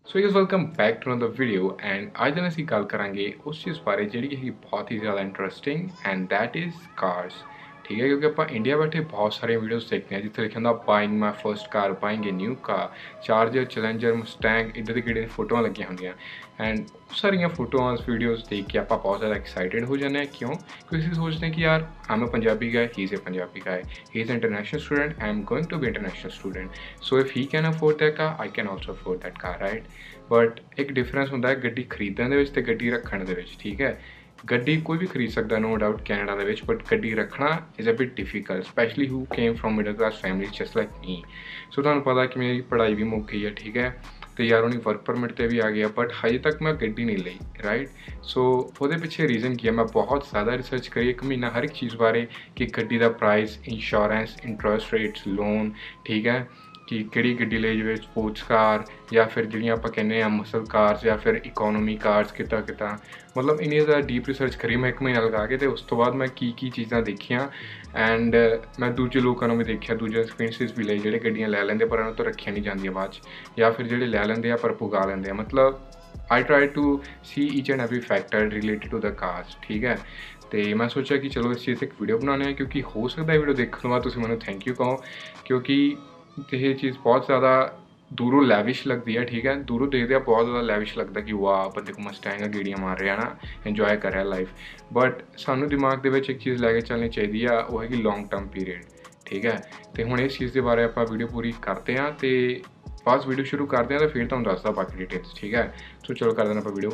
So guys welcome back to another video and आज दिन ਅਸੀਂ ਗੱਲ ਕਰਾਂਗੇ ਉਸ ਚੀਜ਼ ਬਾਰੇ ਜਿਹੜੀ ਕਿ ਬਹੁਤ ਹੀ ਜ਼ਿਆਦਾ interesting and that is cars. ठीक है, क्योंकि आप इंडिया बैठे बहुत सारे वीडियोस देखते हैं जिथे लिखा होंगे buying my first car, buying a new car, Charger, Challenger, Mustang, इधर दी किहड़े फोटोआं लगियां होंदियां एंड सारिया फोटोआं वीडियोस देख के आप बहुत ज़्यादा एक्साइटेड हो जाते हैं। क्यों? क्योंकि ਅਸੀਂ सोचते हैं कि यार I'm a Punjabi guy, he is a Punjabi guy, he is an international student, I am going to be international student, so if he can afford that car I can also afford that car, right? But एक difference होंदा है गड्डी खरीदण दे विच ते गड्डी रखण दे विच। ठीक है, गड्डी कोई भी खरीद सकता नो डाउट कैनेडा दे विच, बट गड्डी रखना is a bit difficult specially who came from middle class family just like me. So तुहानूं पता कि मेरी पढ़ाई भी मुक गई है। ठीक है, तो यार उन्हें वर्क परमिट पर भी आ गया, बट हजे तक मैं गड्डी नहीं ली, राइट। सो वो पिछे रीज़न की है, मैं बहुत ज़्यादा रिसर्च करी एक महीना हर एक चीज़ बारे कि गड्डी का price, insurance, interest rates, loan, ठीक है, कि किहड़ी गड्डी ले जाए, स्पोर्ट्स कार या फिर जिहड़ियां आपां कहने आ मसल कार्स या फिर इकोनॉमी कार्स, किता मतलब इन्नी ज़्यादा डीप रिसर्च करी मैं एक महीना लगा के। तो उस तो बाद मैं की चीज़ां देखियां एंड मैं दूजे लोगों भी देखिया, दूजे एक्सपीरियंसिस भी ले जिहड़े गड्डियां लै लैंदे पर उन्हां तो रखियां नहीं जांदियां बाद च, या फिर जिहड़े लै लैंदे आ पर पुगा लैंदे आ। मतलब I try to see each and every factor related to the cars. ठीक है, तो मैं सोचा कि चलो इस चीज़ एक वीडियो बनाने, क्योंकि हो सकता है वीडियो देखने के बाद तुसीं मैनूं थैंक यू कहो, क्योंकि ये चीज़ बहुत ज़्यादा दूरों लैविश लगती है। ठीक है, दूरों देखते बहुत ज़्यादा लैविश लगता कि वाह बंदे को मस्टैंग गेड़ियाँ मार रहा ना, इंजॉय कर रहा लाइफ, बट सानू दिमाग के एक चीज़ लैके चलनी चाहिए वो है लॉन्ग टर्म पीरियड। ठीक है, तो हुण इस चीज़ के बारे आप वीडियो पूरी करते हैं, तो बस वीडियो शुरू करते हैं तो फिर तुहानूं दसदा बाकी डिटेल्स। ठीक है, सो चलो कर देना आप वीडियो।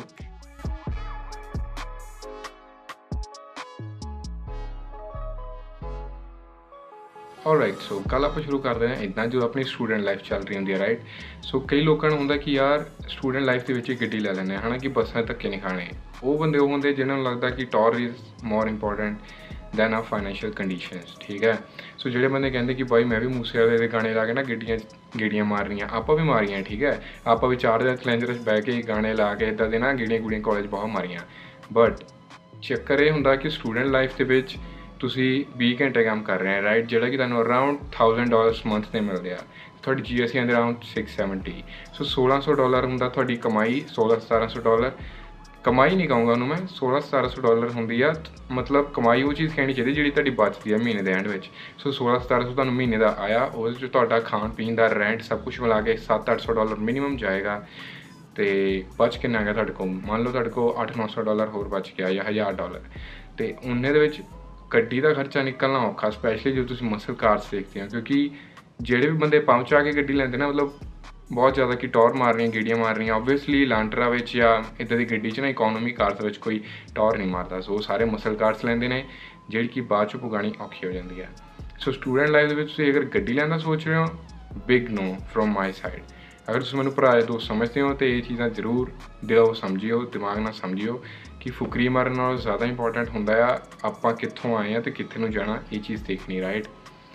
ऑलराइट, सो कल आप शुरू करते हैं इदा जो अपनी स्टूडेंट लाइफ चल रही होंगी है, राइट। सो कई लोगों को होंगे कि यार स्टूडेंट लाइफ के गड्डी ले लें है ना, कि बसा धक्के नहीं खाने। वो बंदे वो होंगे जिन्होंने लगता कि टॉर is more important than a financial conditions. ठीक है, सो जो बंदे कहते कि भाई मैं भी मूसे वाले के गाने ला के ना गेड़ियाँ मार रही, आप भी मारियाँ। ठीक है, आप भी 4 दिन चैलेंजर बह के गाने ला के इदा दे ना गेड़ियाँ कॉलेज बहुत मारियाँ, बट चक्कर ये होंगे कि स्टूडेंट लाइफ के तुसी 20 घंटे काम कर रहे हैं, राइट, जोड़ा कि तुहानूं अराउंड $1000 मंथ से मिलते हैं। थोड़ी GST आंदे अराउंड $670, सो $1600 होंदा थोड़ी कमाई। $1600-1700 कमाई नहीं कहूँगा उन्होंने मैं, $1600-1700 होंदी आ, मतलब कमाई वो चीज़ कहनी चाहिए जी तुहाडी बचती है महीने के एंड में। सो $1600-1700 तुहानूं महीने का आया, उस तुहाडा खाण पीन का रेंट सब कुछ मिला के $700-800 मिनीमम जाएगा। तो बच कितना गया तुहाडे कोल? मान लो तुहाडे कोल $800-900 होर बच गया या $1000, तो उन्ने दे विच गड्डी का खर्चा निकलना औखा, स्पैशली जो तुम मसल कार्स देखते हो, क्योंकि जेडे भी बंदे पंप चा के गड्डी लेंदे ना, मतलब बहुत ज़्यादा कि टॉर मार रही गेड़ियाँ मार रही, ओबवियसली लांटरा या इदा की गड्डी च ना इकोनॉमी कार्स कोई टॉर नहीं मारता। सो सारे मसल कार्स लेंदे ने जी कि बाद चो पुगानी औखी हो जाती है। सो स्टूडेंट लाइफ के अगर गड्डी लैन सोच रहे हो, big no from my side. अगर तुम मैंने भरा दोस्त समझते हो तो ये चीज़ा जरूर दिलो समझियो, दिमाग ना समझियो कि फुकरी मारन नालों ज़्यादा इंपॉर्टेंट होंदा आ आपां कित्थों आए हैं तो कित्थे नूं जाना, ये चीज़ देखनी, राइट।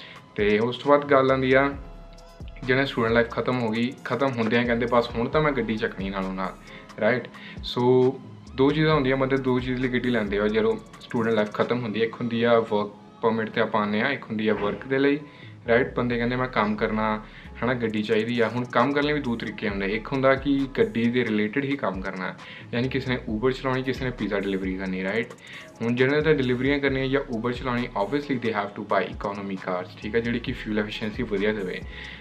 तो उस तो बाद गल आंदी आ जिहड़े स्टूडेंट लाइफ खत्म हो गई, खत्म होंदियां कहंदे बस हुण तां मैं गड्डी चकनी नालों नाल, राइट। सो दो चीज़ां होंदियां, बंदे दो चीज़ लई गड्डी लैंदे आ जो स्टूडेंट लाइफ खत्म होंदी है। एक होंदी आ वर्क परमिट ते आपां आने, एक होंदी आ वर्क दे लई, राइट। बंदे कहंदे मैं काम करना है ना, गड्डी चाहिए आ। हुण काम करने भी दो तरीके होंगे, एक होंदा कि गड्डी के रिलेटेड ही काम करना, यानी किसी ने ऊबर चलानी, किसी ने पिज़्ज़ा डिलीवरी करनी, राइट। हुण जिन्होंने तो डिलीवरियां करनी या ऊबर चलानी, obviously they have to buy economy cars. ठीक है, जी कि फ्यूल एफिशिएंसी वधिया देवे,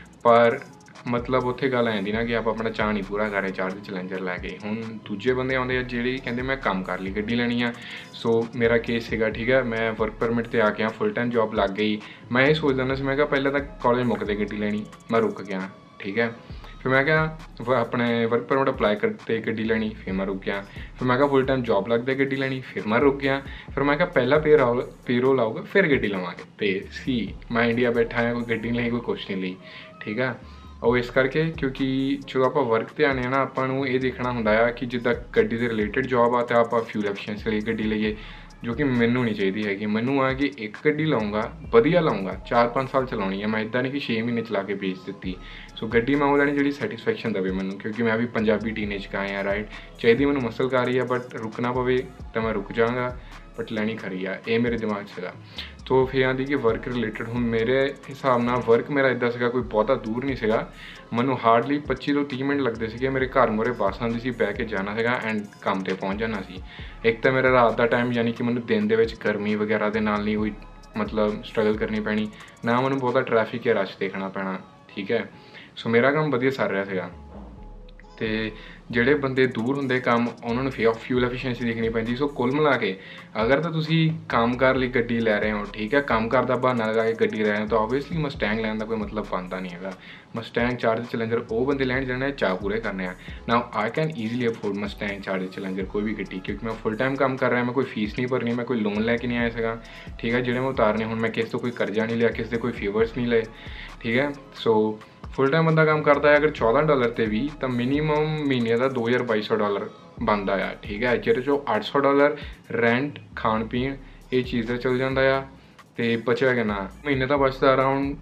पर मतलब उत्थे गल आ जाती ना कि आप अपना चाह नहीं पूरा कर रहे 4 दिन चैलेंजर लैके। हुण दूजे बंदे आउंदे आ जिहड़े कहंदे मैं काम कर ली, गड्डी लैनी आ। सो मेरा केस सीगा, ठीक है, मैं वर्क परमिट ते आ गया, फुल टाइम जॉब लग गई। मैं ये सोचदा ना, मैं कहा पहले तो कॉलेज मुकदे गड्डी लैनी, मैं रुक गया। ठीक है, फिर मैं क्या अपने वर्क परमिट अप्लाई करते गड्डी लैनी, फिर मैं रुक गया। फिर मैं फुल टाइम जॉब लगते गड्डी लैनी, फिर मैं रुक गया। फिर मैं पहला पेरोल आऊगा फिर गड्डी लवांगे। तो सी मैं इंडिया बैठा है, कोई गड्डी नहीं ली, कोई कुछ नहीं ली। ठीक है, और इस करके क्योंकि जो आप वर्क पर आने ना, आपू ये देखना होंदा कि जिद्दां गड्डी से रिलेटेड जॉब आ तो आप फ्यूल एफिशिएंसी वाली गड्डी लईए, जो कि मैनू नहीं चाहिए हैगी। मैनू आ कि एक गड्डी लाऊंगा, वधिया लाऊंगा, 4-5 साल चलानी है मैं, इदा नहीं कि 6 महीने चला के बेच दी। सो गड्डी मैं वो लैनी जी सैटिस्फैक्शन देवे मैनू, क्योंकि मैं भी पंजाबी टीनेज का आया, राइट। चाहिए मैनू मसल कार ही है, बट रुकना पवे तो मैं रुक जाऊँगा, बट लैनी खरी है, ये मेरे दिमाग से था। ਸੋ ਫਿਰ ਆਂਦੀ ਕਿ ਵਰਕ ਰਿਲੇਟਡ ਹੁਣ ਮੇਰੇ ਹਿਸਾਬ ਨਾਲ ਵਰਕ ਮੇਰਾ ਇੱਦਾਂ ਸੀਗਾ ਕੋਈ ਬਹੁਤਾ ਦੂਰ ਨਹੀਂ ਸੀਗਾ, ਮੈਨੂੰ ਹਾਰਡਲੀ 25 ਤੋਂ 30 ਮਿੰਟ ਲੱਗਦੇ ਸੀਗੇ। ਮੇਰੇ ਘਰ ਮੂਹਰੇ ਬੱਸ ਆਉਂਦੀ ਸੀ, ਬਹਿ ਕੇ ਜਾਣਾ ਸੀਗਾ ਐਂਡ ਕੰਮ 'ਤੇ ਪਹੁੰਚ ਜਾਣਾ ਸੀ। ਇੱਕ ਤਾਂ ਮੇਰਾ ਰਾਤ ਦਾ ਟਾਈਮ, ਯਾਨੀ ਕਿ ਮੈਨੂੰ ਦਿਨ ਦੇ ਵਿੱਚ ਗਰਮੀ ਵਗੈਰਾ ਦੇ ਨਾਲ ਨਹੀਂ ਕੋਈ ਮਤਲਬ ਸਟਰਗਲ ਕਰਨੀ ਪੈਣੀ, ਨਾ ਮੈਨੂੰ ਬਹੁਤਾ ਟ੍ਰੈਫਿਕ ਜਾਂ ਰਸ਼ ਦੇਖਣਾ ਪੈਣਾ, ਠੀਕ ਹੈ। ਸੋ ਮੇਰਾ ਕੰਮ ਵਧੀਆ ਚੱਲ ਰਿਹਾ ਸੀਗਾ। ਅਤੇ ਜਿਹੜੇ ਬੰਦੇ ਦੂਰ ਹੁੰਦੇ ਕੰਮ, ਉਹਨਾਂ ਨੂੰ ਫਿਊਲ ਐਫੀਸ਼ੀਐਂਸੀ ਦੇਖਣੀ ਪੈਂਦੀ। ਸੋ ਕੁੱਲ ਮਿਲਾ ਕੇ ਅਗਰ ਤਾਂ ਤੁਸੀਂ ਕੰਮ ਕਾਰ ਲਈ ਗੱਡੀ ਲੈ ਰਹੇ ਹੋ, ਠੀਕ ਹੈ, ਕੰਮ ਕਾਰ ਦਾ ਬਹਾਨਾ ਲਗਾ ਕੇ ਗੱਡੀ ਲੈ ਰਹੇ ਹੋ, ਤਾਂ ਓਬਵੀਅਸਲੀ ਮਸਟੈਂਗ ਲੈਣ ਦਾ ਕੋਈ ਮਤਲਬ ਬਣਦਾ ਨਹੀਂ ਹੈਗਾ। ਮਸਟੈਂਗ ਚਾਰਜ ਚੈਲੰਜਰ ਉਹ ਬੰਦੇ ਲੈਣ ਜਿਹਨਾਂ ਨੇ ਚਾਅ ਪੂਰੇ ਕਰਨੇ ਆ। Now I can easily afford Mustang Charger Challenger ਕੋਈ ਵੀ ਗੱਡੀ, ਕਿਉਂਕਿ ਮੈਂ ਫੁੱਲ ਟਾਈਮ ਕੰਮ ਕਰ ਰਿਹਾ, ਮੈਂ ਕੋਈ ਫੀਸ ਨਹੀਂ ਭਰਨੀ, ਮੈਂ ਕੋਈ ਲੋਨ ਲੈ ਕੇ ਨਹੀਂ ਆਇਆ ਸੀਗਾ, ਠੀਕ ਹੈ, ਜਿਹੜੇ ਮੈਂ ਉਤਾਰਨੇ। ਹੁਣ ਮੈਂ ਕਿਸੇ ਤੋਂ ਕੋਈ ਕਰਜ਼ਾ ਨਹੀਂ ਲਿਆ, ਕਿਸੇ ਦੇ ਕੋਈ ਫੇਵਰਸ ਨਹੀਂ ਲਏ, ਠੀਕ ਹੈ। ਸੋ ਫੁੱਲ ਟਾਈਮ ਬੰਦਾ ਕੰਮ ਕਰਦਾ ਹੈ ਅਗਰ $14 'ਤੇ ਵੀ, ਤਾਂ ਮਿਨੀਮਮ ਮਹੀਨੇ ਦਾ $2200 ਬਣਦਾ ਆ, ਠੀਕ ਹੈ, ਜਿਹਦੇ 'ਚੋਂ $800 ਰੈਂਟ, ਖਾਣ ਪੀਣ ਇਹ ਚੀਜ਼ ਦਾ ਚੱਲ ਜਾਂਦਾ ਆ, ਅਤੇ ਬਚਿਆ ਕਿੰਨਾ ਮਹੀਨੇ ਦਾ ਬਚਦਾ ਅਰਾਊਂਡ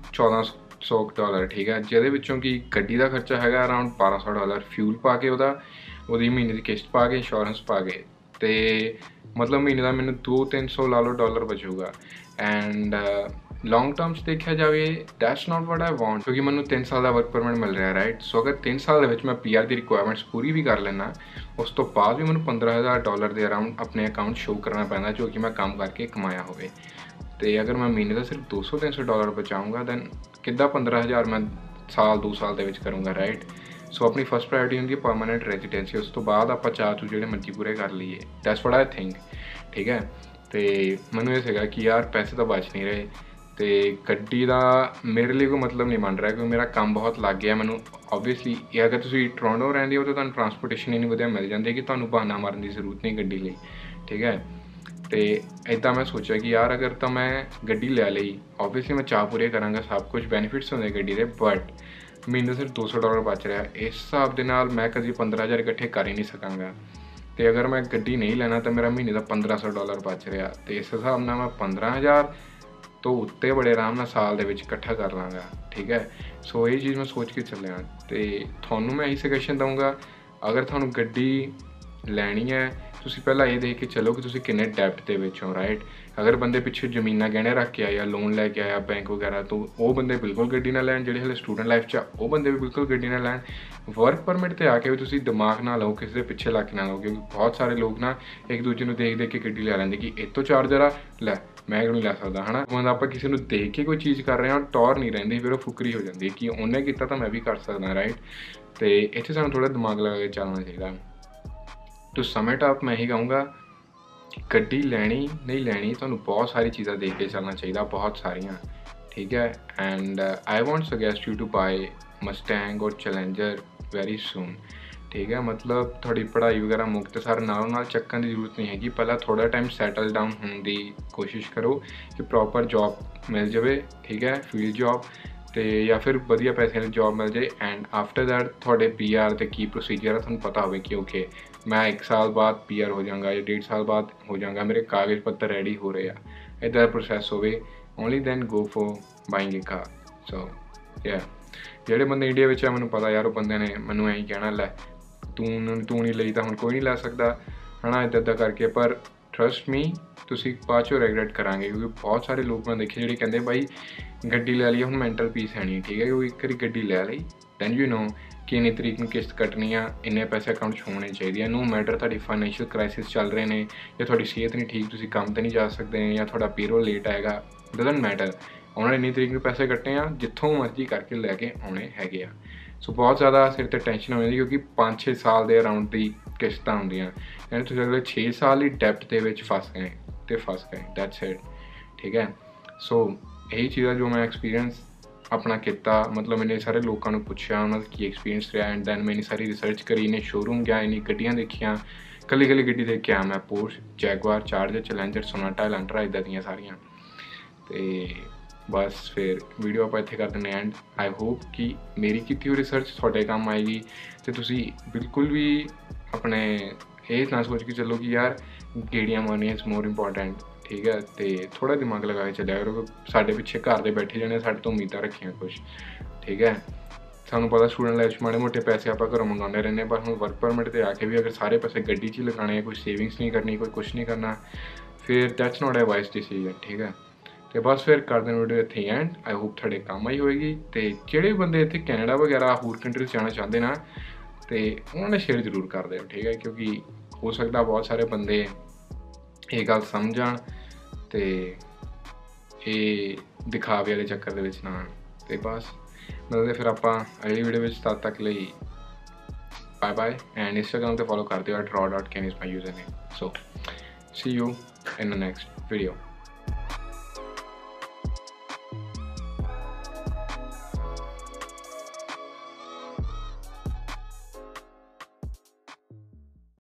$1400, ਠੀਕ ਹੈ, ਜਿਹਦੇ ਵਿੱਚੋਂ ਕਿ ਗੱਡੀ ਦਾ ਖਰਚਾ ਹੈਗਾ ਅਰਾਊਂਡ $1200 ਫਿਊਲ ਪਾ ਕੇ, ਉਹਦੀ ਮਹੀਨੇ ਦੀ ਕਿਸ਼ਤ ਪਾ ਕੇ, ਇੰਸ਼ੋਰੈਂਸ ਪਾ ਕੇ, ਅਤੇ ਮਤਲਬ ਮਹੀਨੇ ਦਾ ਮੈਨੂੰ $200-300 ਲਾ ਲਓ ਡਾਲਰ ਬਚੂਗਾ। ਐਂਡ ਲੌਂਗ ਟਰਮ 'ਚ ਦੇਖਿਆ ਜਾਵੇ that's not what I want, ਕਿਉਂਕਿ ਮੈਨੂੰ 3 ਸਾਲ ਦਾ ਵਰਕ ਪਰਮਿਟ ਮਿਲ ਰਿਹਾ, ਰਾਈਟ। ਸੋ ਅਗਰ 3 ਸਾਲ ਦੇ ਵਿੱਚ ਮੈਂ PR ਦੀ ਰਿਕੁਆਇਰਮੈਂਟਸ ਪੂਰੀ ਵੀ ਕਰ ਲੈਣਾ, ਉਸ ਤੋਂ ਬਾਅਦ ਵੀ ਮੈਨੂੰ $15000 ਦੇ ਅਰਾਊਂਡ ਆਪਣੇ ਅਕਾਊਂਟ ਸ਼ੋਅ ਕਰਨਾ ਪੈਂਦਾ, ਜੋ ਕਿ ਮੈਂ ਕੰਮ ਕਰਕੇ ਕਮਾਇਆ ਹੋਵੇ। ਅਤੇ ਅਗਰ ਮੈਂ ਮਹੀਨੇ ਦਾ ਸਿਰਫ $200-300 ਬਚਾਊਂਗਾ, ਦੈਨ ਕਿੱਦਾਂ 15000 ਮੈਂ ਸਾਲ 2 ਸਾਲ ਦੇ ਵਿੱਚ ਕਰੂੰਗਾ, ਰਾਈਟ। ਸੋ ਆਪਣੀ ਫਸਟ ਪ੍ਰਾਇਓਰਟੀ ਹੁੰਦੀ ਹੈ ਪਰਮਾਨੈਂਟ ਰੈਜ਼ੀਡੈਂਸੀ, ਉਸ ਤੋਂ ਬਾਅਦ ਆਪਾਂ ਚਾਅ ਚੂ ਜਿਹੜੇ ਮਰਜ਼ੀ ਪੂਰੇ ਕਰ ਲਈਏ। ਦੈਟਸ ਵਾਟ ਆਈ ਥਿੰਕ, ਠੀਕ ਹੈ। ਅਤੇ ਮੈਨੂੰ ਇਹ ਸੀਗਾ ਕਿ ਯਾਰ ਪੈਸੇ ਤਾਂ ਬਚ ਨਹੀਂ ਰਹੇ, ਅਤੇ ਗੱਡੀ ਦਾ ਮੇਰੇ ਲਈ ਕੋਈ ਮਤਲਬ ਨਹੀਂ ਬਣ ਰਿਹਾ, ਕਿਉਂਕਿ ਮੇਰਾ ਕੰਮ ਬਹੁਤ ਲੱਗ ਗਿਆ ਮੈਨੂੰ। ਓਬਵੀਅਸਲੀ ਇਹ ਅਗਰ ਤੁਸੀਂ ਟੋਰਾਂਟੋ ਰਹਿੰਦੇ ਹੋ ਤਾਂ ਤੁਹਾਨੂੰ ਟਰਾਂਸਪੋਰਟੇਸ਼ਨ ਇੰਨੀ ਵਧੀਆ ਮਿਲ ਜਾਂਦੀ ਕਿ ਤੁਹਾਨੂੰ ਬਹਾਨਾ ਮਾਰਨ ਦੀ ਜ਼ਰੂਰਤ ਨਹੀਂ ਗੱਡੀ ਲਈ, ਠੀਕ ਹੈ। ਅਤੇ ਇੱਦਾਂ ਮੈਂ ਸੋਚਿਆ ਕਿ ਯਾਰ ਅਗਰ ਤਾਂ ਮੈਂ ਗੱਡੀ ਲੈ ਲਈ, ਓਬਵੀਅਸਲੀ ਮੈਂ ਚਾਅ ਪੂਰੇ ਕਰਾਂਗਾ, ਸਭ ਕੁਝ ਬੈਨੀਫਿਟਸ ਹੁੰਦੇ ਗੱਡੀ ਦੇ, ਬਟ ਮਹੀਨੇ ਸਿਰਫ $200 ਬਚ ਰਿਹਾ। ਇਸ ਹਿਸਾਬ ਦੇ ਨਾਲ ਮੈਂ ਕਦੀ 15000 ਇਕੱਠੇ ਕਰ ਹੀ ਨਹੀਂ ਸਕਾਂਗਾ, ਅਤੇ ਅਗਰ ਮੈਂ ਗੱਡੀ ਨਹੀਂ ਲੈਣਾ ਤਾਂ ਮੇਰਾ ਮਹੀਨੇ ਦਾ $1500 ਬਚ ਰਿਹਾ, ਅਤੇ ਇਸ ਹਿਸਾਬ ਨਾਲ ਮੈਂ 15000 ਤੋਂ ਉੱਤੇ ਬੜੇ ਆਰਾਮ ਨਾਲ ਸਾਲ ਦੇ ਵਿੱਚ ਇਕੱਠਾ ਕਰ ਲਾਂਗਾ, ਠੀਕ ਹੈ। ਸੋ ਇਹ ਚੀਜ਼ ਮੈਂ ਸੋਚ ਕੇ ਚੱਲਿਆ, ਅਤੇ ਤੁਹਾਨੂੰ ਮੈਂ ਇਹੀ ਸੁਜੈਸ਼ਨ ਦਊਂਗਾ, ਅਗਰ ਤੁਹਾਨੂੰ ਗੱਡੀ ਲੈਣੀ ਹੈ, ਤੁਸੀਂ ਪਹਿਲਾਂ ਇਹ ਦੇਖ ਕੇ ਚੱਲੋ ਕਿ ਤੁਸੀਂ ਕਿੰਨੇ ਡੈਪਟ ਦੇ ਵਿੱਚ ਹੋ, ਰਾਈਟ। ਅਗਰ ਬੰਦੇ ਪਿੱਛੇ ਜ਼ਮੀਨਾਂ ਗਹਿਣੇ ਰੱਖ ਕੇ ਆਇਆ, ਲੋਨ ਲੈ ਕੇ ਆਇਆ ਬੈਂਕ ਵਗੈਰਾ ਤੋਂ, ਉਹ ਬੰਦੇ ਬਿਲਕੁਲ ਗੱਡੀ ਨਾ ਲੈਣ। ਜਿਹੜੇ ਹਲੇ ਸਟੂਡੈਂਟ ਲਾਈਫ 'ਚ ਆ, ਉਹ ਬੰਦੇ ਵੀ ਬਿਲਕੁਲ ਗੱਡੀ ਨਾ ਲੈਣ। ਵਰਕ ਪਰਮਿਟ 'ਤੇ ਆ ਕੇ ਵੀ ਤੁਸੀਂ ਦਿਮਾਗ ਨਾ ਲਾਓ, ਕਿਸੇ ਦੇ ਪਿੱਛੇ ਲੱਗ ਕੇ ਨਾ ਲਾਓ, ਕਿਉਂਕਿ ਬਹੁਤ ਸਾਰੇ ਲੋਕ ਨਾ ਇੱਕ ਦੂਜੇ ਨੂੰ ਦੇਖ ਦੇਖ ਕੇ ਗੱਡੀ ਲੈ ਲੈਂਦੇ ਕਿ ਇਹ ਤੋਂ ਚਾਰਜਰ ਆ ਲੈ, ਮੈਂ ਕਿਉਂ ਨਹੀਂ ਲੈ ਸਕਦਾ, ਹੈ ਨਾ। ਮਤਲਬ ਆਪਾਂ ਕਿਸੇ ਨੂੰ ਦੇਖ ਕੇ ਕੋਈ ਚੀਜ਼ ਕਰ ਰਹੇ ਹਾਂ, ਟੌਰ ਨਹੀਂ ਰਹਿੰਦੀ, ਫਿਰ ਉਹ ਫੁਕਰੀ ਹੋ ਜਾਂਦੀ ਕਿ ਉਹਨੇ ਕੀਤਾ ਤਾਂ ਮੈਂ ਵੀ ਕਰ ਸਕਦਾ, ਰਾਈਟ। ਅਤੇ ਇੱਥੇ ਸਾਨੂੰ ਥੋੜ੍ਹਾ ਦਿਮਾਗ ਲਗਾ ਕੇ ਚੱਲਣਾ ਚਾਹੀਦਾ। ਟੂ ਸਮ ਇਟ ਅਪ ਮੈਂ ਇਹੀ ਕਹੂੰਗਾ, ਗੱਡੀ ਲੈਣੀ ਨਹੀਂ ਲੈਣੀ ਤੁਹਾਨੂੰ ਬਹੁਤ ਸਾਰੀ ਚੀਜ਼ਾਂ ਦੇਖ ਕੇ ਚੱਲਣਾ ਚਾਹੀਦਾ, ਬਹੁਤ ਸਾਰੀਆਂ, ਠੀਕ ਹੈ। And I want suggest you to buy Mustang or Challenger very soon, ਠੀਕ ਹੈ। ਮਤਲਬ ਤੁਹਾਡੀ ਪੜ੍ਹਾਈ ਵਗੈਰਾ ਮੁੱਕ ਤੇ ਸਾਰੇ ਨਾਲੋਂ ਨਾਲ ਚੱਕਣ ਦੀ ਜ਼ਰੂਰਤ ਨਹੀਂ ਹੈਗੀ। ਪਹਿਲਾਂ ਥੋੜ੍ਹਾ ਟਾਈਮ ਸੈਟਲ ਡਾਊਨ ਹੋਣ ਦੀ ਕੋਸ਼ਿਸ਼ ਕਰੋ ਕਿ ਪ੍ਰੋਪਰ ਜੋਬ ਮਿਲ ਜਾਵੇ, ਠੀਕ ਹੈ, ਫੀਲਡ ਜੋਬ, ਅਤੇ ਜਾਂ ਫਿਰ ਵਧੀਆ ਪੈਸੇ ਵਾਲੀ ਜੋਬ ਮਿਲ ਜਾਏ। ਐਂਡ ਆਫਟਰ ਦੈਟ ਤੁਹਾਡੇ PR 'ਤੇ ਕੀ ਪ੍ਰੋਸੀਜਰ ਆ ਤੁਹਾਨੂੰ ਪਤਾ ਹੋਵੇ ਕਿ ਓਕੇ ਮੈਂ 1 ਸਾਲ ਬਾਅਦ PR ਹੋ ਜਾਵਾਂਗਾ ਜਾਂ 1.5 ਸਾਲ ਬਾਅਦ ਹੋ ਜਾਵਾਂਗਾ, ਮੇਰੇ ਕਾਗਜ਼ ਪੱਤਰ ਰੈਡੀ ਹੋ ਰਹੇ ਆ, ਇੱਦਾਂ ਦਾ ਪ੍ਰੋਸੈਸ ਹੋਵੇ, only then go for buying a car. So ਯਾ ਜਿਹੜੇ ਬੰਦੇ ਇੰਡੀਆ ਵਿੱਚ ਆ, ਮੈਨੂੰ ਪਤਾ ਯਾਰ ਉਹ ਬੰਦੇ ਨੇ ਮੈਨੂੰ ਐਂ ਕਹਿਣਾ ਲੈ ਤੂੰ ਨਹੀਂ ਲਈ ਤਾਂ ਹੁਣ ਕੋਈ ਨਹੀਂ ਲੈ ਸਕਦਾ, ਹੈ ਨਾ, ਇੱਦਾਂ ਕਰਕੇ। ਪਰ ਟਰਸਟ ਮੀ ਤੁਸੀਂ ਬਾਅਦ 'ਚੋਂ ਰੈਗਰੈਟ ਕਰਾਂਗੇ, ਕਿਉਂਕਿ ਬਹੁਤ ਸਾਰੇ ਲੋਕ ਮੈਂ ਦੇਖੇ ਜਿਹੜੇ ਕਹਿੰਦੇ ਬਾਈ ਗੱਡੀ ਲੈ ਲਈ ਹੁਣ ਮੈਂਟਲ ਪੀਸ ਹੈ ਨਹੀਂ, ਠੀਕ ਹੈ। ਕਿਉਂਕਿ ਇੱਕ ਵਾਰੀ ਗੱਡੀ ਲੈ ਲਈ ਦੈਨ ਯੂ ਨੋ ਕਿ ਇੰਨੀ ਤਰੀਕ ਨੂੰ ਕਿਸ਼ਤ ਕੱਟਣੀ ਆ, ਇੰਨੇ ਪੈਸੇ ਅਕਾਊਂਟ 'ਚ ਹੋਣੇ ਚਾਹੀਦੇ ਆ। ਨੋ ਮੈਟਰ ਤੁਹਾਡੀ ਫਾਈਨੈਂਸ਼ੀਅਲ ਕ੍ਰਾਈਸਿਸ ਚੱਲ ਰਹੇ ਨੇ, ਜਾਂ ਤੁਹਾਡੀ ਸਿਹਤ ਨਹੀਂ ਠੀਕ, ਤੁਸੀਂ ਕੰਮ 'ਤੇ ਨਹੀਂ ਜਾ ਸਕਦੇ, ਜਾਂ ਤੁਹਾਡਾ ਪੇਰੋਲ ਲੇਟ ਆਏਗਾ, ਡਜ਼ਨਟ ਮੈਟਰ, ਉਹਨਾਂ ਨੇ ਇੰਨੀ ਤਰੀਕ ਨੂੰ ਪੈਸੇ ਕੱਟੇ ਆ, ਜਿੱਥੋਂ ਮਰਜ਼ੀ ਕਰਕੇ ਲੈ ਕੇ ਆਉਣੇ ਹੈਗੇ ਆ। ਸੋ ਬਹੁਤ ਜ਼ਿਆਦਾ ਸਿਰ 'ਤੇ ਟੈਨਸ਼ਨ ਹੋ ਜਾਂਦੀ, ਕਿਉਂਕਿ 5-6 ਸਾਲ ਦੇ ਅਰਾਊਂਡ ਦੀ ਕਿਸ਼ਤਾਂ ਹੁੰਦੀਆਂ, ਯਾਨੀ ਤੁਸੀਂ ਅਗਲੇ 6 ਸਾਲ ਹੀ ਡੈਪਟ ਦੇ ਵਿੱਚ ਫਸ ਗਏ, ਦੈਟਸ ਇਟ, ਠੀਕ ਹੈ। ਸੋ ਇਹੀ ਚੀਜ਼ਾਂ ਜੋ ਮੈਂ ਐਕਸਪੀਰੀਅੰਸ ਆਪਣਾ ਕੀਤਾ, ਮਤਲਬ ਮੈਨੇ ਸਾਰੇ ਲੋਕਾਂ ਨੂੰ ਪੁੱਛਿਆ ਉਹਨਾਂ ਦਾ ਕੀ ਐਕਸਪੀਰੀਅੰਸ ਰਿਹਾ, ਐਂਡ ਦੈਨ ਮੈਂ ਇੰਨੀ ਸਾਰੀ ਰਿਸਰਚ ਕਰੀ, ਇੰਨੇ ਸ਼ੋਰੂਮ ਗਿਆ, ਇੰਨੀ ਗੱਡੀਆਂ ਦੇਖੀਆਂ, ਕੱਲੀ ਗੱਡੀ ਦੇਖ ਕੇ ਆਇਆ ਮੈਂ, Porsche, Jaguar, Charger, Challenger, Sonata, Elantra, ਇੱਦਾਂ ਦੀਆਂ ਸਾਰੀਆਂ। ਅਤੇ ਬਸ ਫਿਰ ਵੀਡੀਓ ਆਪਾਂ ਇੱਥੇ ਕਰ ਦਿੰਦੇ ਐਂਡ ਆਈ ਹੋਪ ਕਿ ਮੇਰੀ ਕੀਤੀ ਹੋਈ ਰਿਸਰਚ ਤੁਹਾਡੇ ਕੰਮ ਆਏਗੀ, ਅਤੇ ਤੁਸੀਂ ਬਿਲਕੁਲ ਵੀ ਆਪਣੇ ਇਹ ਨਾ ਸੋਚ ਕੇ ਚੱਲੋ ਕਿ ਯਾਰ ਗੇੜੀਆਂ ਮਾਰਨੀਆਂ ਇਜ਼ ਮੋਰ ਇੰਪੋਰਟੈਂਟ, ਠੀਕ ਹੈ। ਅਤੇ ਥੋੜ੍ਹਾ ਦਿਮਾਗ ਲਗਾ ਕੇ ਚੱਲਿਆ ਕਰੋ, ਸਾਡੇ ਪਿੱਛੇ ਘਰ ਦੇ ਬੈਠੇ ਜਾਣੇ ਸਾਡੇ ਤੋਂ ਉਮੀਦਾਂ ਰੱਖੀਆਂ ਕੁਛ, ਠੀਕ ਹੈ। ਸਾਨੂੰ ਪਤਾ ਸਟੂਡੈਂਟ ਲਾਈਫ 'ਚ ਮਾੜੇ ਮੋਟੇ ਪੈਸੇ ਆਪਾਂ ਘਰੋਂ ਮੰਗਾਉਂਦੇ ਰਹਿੰਦੇ, ਪਰ ਹੁਣ ਵਰਕ ਪਰਮਿਟ 'ਤੇ ਆ ਕੇ ਵੀ ਅਗਰ ਸਾਰੇ ਪੈਸੇ ਗੱਡੀ 'ਚ ਹੀ ਲਗਾਉਣੇ, ਕੋਈ ਸੇਵਿੰਗਸ ਨਹੀਂ ਕਰਨੀ, ਕੋਈ ਕੁਛ ਨਹੀਂ ਕਰਨਾ, ਫਿਰ that's not a wise decision, ਠੀਕ ਹੈ। ਤੇ ਬਸ ਫਿਰ ਕਰਦੇ ਨੇ ਵੀਡੀਓ ਇੱਥੇ ਐਂਡ। ਆਈ ਹੋਪ ਤੁਹਾਡੇ ਕੰਮ ਆਈ ਹੋਏਗੀ। ਤੇ ਜਿਹੜੇ ਬੰਦੇ ਇੱਥੇ ਕੈਨੇਡਾ ਵਗੈਰਾ ਹੋਰ ਕੰਟਰੀਜ਼ ਜਾਣਾ ਚਾਹੁੰਦੇ ਨਾ ਤੇ ਉਹਨਾਂ ਨੇ ਸ਼ੇਅਰ ਜ਼ਰੂਰ ਕਰ ਦਿਓ, ਠੀਕ ਹੈ, ਕਿਉਂਕਿ ਹੋ ਸਕਦਾ ਬਹੁਤ ਸਾਰੇ ਬੰਦੇ ਇਹ ਗੱਲ ਸਮਝਣ ਤੇ ਇਹ ਦਿਖਾਵੇ ਵਾਲੇ ਚੱਕਰ ਦੇ ਵਿੱਚ ਨਾ ਆਉਣ। ਤੇ ਬਸ ਮਿਲਦੇ ਫਿਰ ਆਪਾਂ ਅਗਲੀ ਵੀਡੀਓ ਵਿੱਚ। ਤਦ ਤੱਕ ਲਈ ਬਾਏ ਬਾਏ। ਐਂਡ ਇੰਸਟਾਗ੍ਰਾਮ ਤੇ ਫੋਲੋ ਕਰ ਦਿਓ @raw.ken is my username। So see you in the next video।